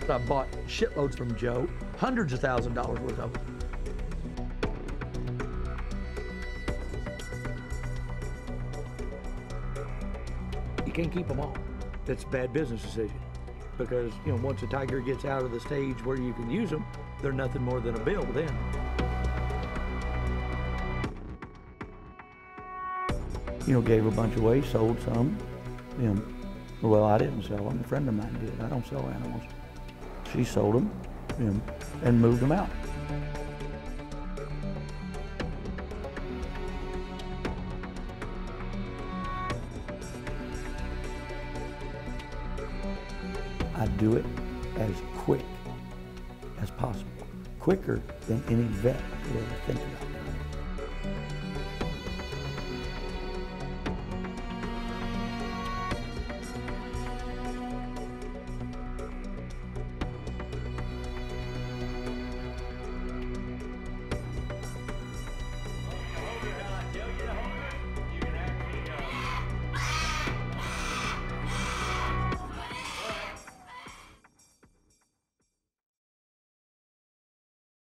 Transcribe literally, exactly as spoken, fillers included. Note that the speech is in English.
I bought shitloads from Joe, hundreds of thousand dollars worth of them. You can't keep them all. That's a bad business decision. Because, you know, once a tiger gets out of the stage where you can use them, they're nothing more than a bill then. You know, gave a bunch away, sold some. You know, well, I didn't sell them. A friend of mine did. I don't sell animals. She sold them, you know, and moved them out. I do it as quick as possible, quicker than any vet would ever think about doing it.